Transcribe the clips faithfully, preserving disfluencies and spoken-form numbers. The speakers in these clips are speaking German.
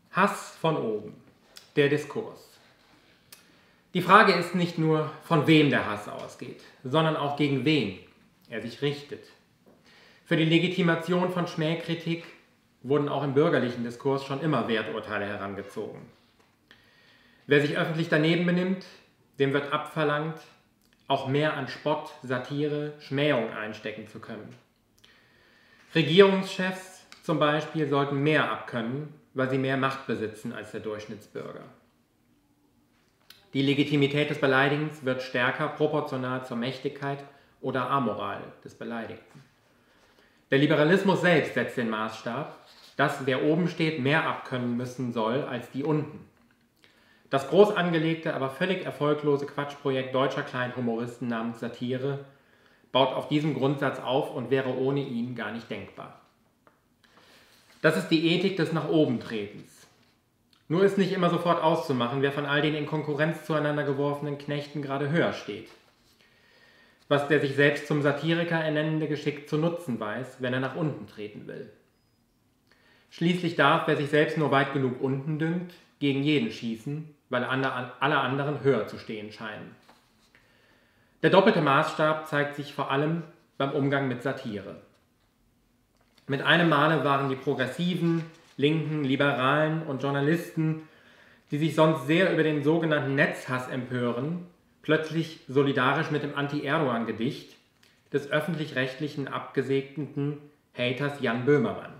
Hass von oben, der Diskurs. Die Frage ist nicht nur, von wem der Hass ausgeht, sondern auch gegen wen er sich richtet. Für die Legitimation von Schmähkritik wurden auch im bürgerlichen Diskurs schon immer Werturteile herangezogen. Wer sich öffentlich daneben benimmt, dem wird abverlangt, auch mehr an Spott, Satire, Schmähung einstecken zu können. Regierungschefs zum Beispiel sollten mehr abkönnen, weil sie mehr Macht besitzen als der Durchschnittsbürger. Die Legitimität des Beleidigens wird stärker proportional zur Mächtigkeit oder Amoral des Beleidigten. Der Liberalismus selbst setzt den Maßstab, dass wer oben steht, mehr abkönnen müssen soll als die unten. Das groß angelegte, aber völlig erfolglose Quatschprojekt deutscher Kleinhumoristen namens Satire baut auf diesem Grundsatz auf und wäre ohne ihn gar nicht denkbar. Das ist die Ethik des Nach oben Tretens. Nur ist nicht immer sofort auszumachen, wer von all den in Konkurrenz zueinander geworfenen Knechten gerade höher steht. Was der sich selbst zum Satiriker ernennende geschickt zu nutzen weiß, wenn er nach unten treten will. Schließlich darf, wer sich selbst nur weit genug unten dünkt, gegen jeden schießen, weil alle anderen höher zu stehen scheinen. Der doppelte Maßstab zeigt sich vor allem beim Umgang mit Satire. Mit einem Male waren die Progressiven, Linken, Liberalen und Journalisten, die sich sonst sehr über den sogenannten Netzhass empören, plötzlich solidarisch mit dem Anti-Erdogan-Gedicht des öffentlich-rechtlichen abgesegneten Haters Jan Böhmermann.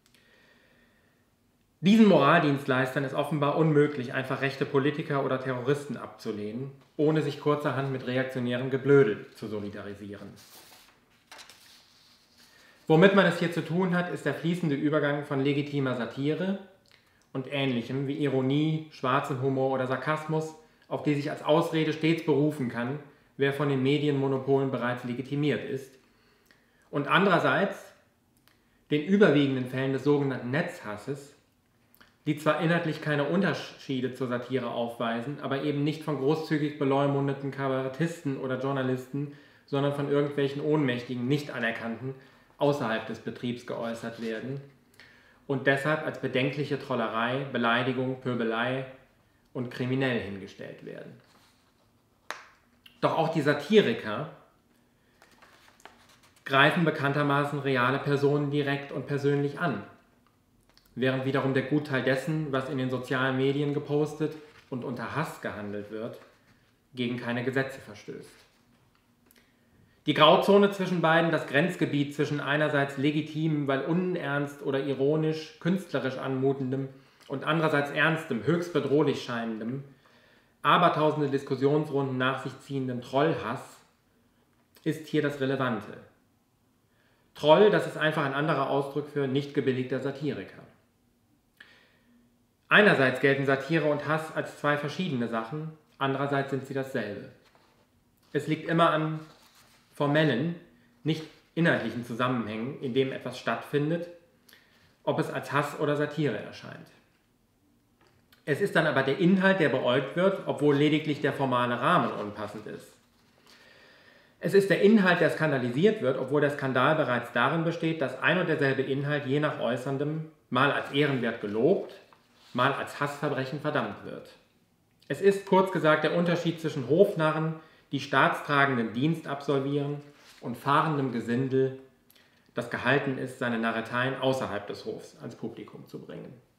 Diesen Moraldienstleistern ist offenbar unmöglich, einfach rechte Politiker oder Terroristen abzulehnen, ohne sich kurzerhand mit reaktionärem Geblödel zu solidarisieren. Womit man es hier zu tun hat, ist der fließende Übergang von legitimer Satire und Ähnlichem wie Ironie, schwarzem Humor oder Sarkasmus, auf die sich als Ausrede stets berufen kann, wer von den Medienmonopolen bereits legitimiert ist, und andererseits den überwiegenden Fällen des sogenannten Netzhasses, die zwar inhaltlich keine Unterschiede zur Satire aufweisen, aber eben nicht von großzügig beleumundeten Kabarettisten oder Journalisten, sondern von irgendwelchen ohnmächtigen, nicht anerkannten, außerhalb des Betriebs geäußert werden und deshalb als bedenkliche Trollerei, Beleidigung, Pöbelei und kriminell hingestellt werden. Doch auch die Satiriker greifen bekanntermaßen reale Personen direkt und persönlich an, während wiederum der Gutteil dessen, was in den sozialen Medien gepostet und unter Hass gehandelt wird, gegen keine Gesetze verstößt. Die Grauzone zwischen beiden, das Grenzgebiet zwischen einerseits legitimem, weil unernst oder ironisch, künstlerisch anmutendem und andererseits ernstem, höchst bedrohlich scheinendem, abertausende Diskussionsrunden nach sich ziehenden Trollhass, ist hier das Relevante. Troll, das ist einfach ein anderer Ausdruck für nicht gebilligter Satiriker. Einerseits gelten Satire und Hass als zwei verschiedene Sachen, andererseits sind sie dasselbe. Es liegt immer an formellen, nicht inhaltlichen Zusammenhängen, in dem etwas stattfindet, ob es als Hass oder Satire erscheint. Es ist dann aber der Inhalt, der beäugt wird, obwohl lediglich der formale Rahmen unpassend ist. Es ist der Inhalt, der skandalisiert wird, obwohl der Skandal bereits darin besteht, dass ein und derselbe Inhalt je nach Äußerndem mal als ehrenwert gelobt, mal als Hassverbrechen verdammt wird. Es ist, kurz gesagt, der Unterschied zwischen Hofnarren, die staatstragenden Dienst absolvieren, und fahrendem Gesindel, das gehalten ist, seine Narreteien außerhalb des Hofs ans Publikum zu bringen.